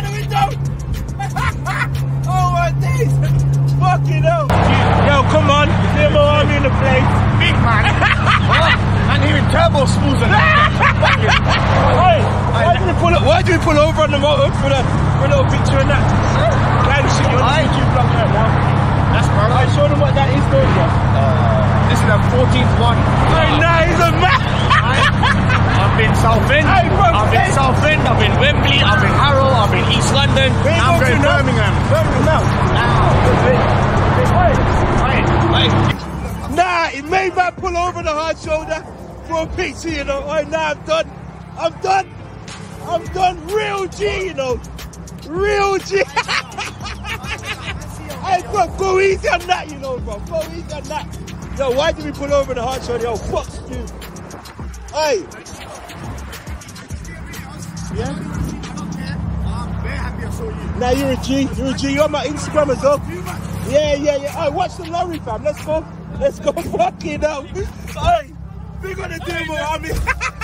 out the window. Oh my days. Fucking hell. Yo, come on. DMO Army in the place. Big man. And even turbo smooth on Why do we pull over on the motor for a little picture and that? Gang shit, you want to YouTube vlog right now? That's perfect. I show them what that is going on. This is the 14th one. Nah, he's a man. I've been Southend, I've been Southend, I've been Wembley, I've been Harrow, I've been East London, I'm going Birmingham. Nah, it made man pull over the hard shoulder for a picture, you know. Alright, nah, I'm done. Real G, you know. Real G. Hey, bro, go easy on that, you know, bro. Go easy on that. Yo, why did we pull over the hard shoulder? Yo, fuck you. Hey. Yeah? Now you're a G. You're on my Instagram as well. Yeah. Alright, watch the lorry, fam. Let's go fucking out. Alright, big on the DMO Army.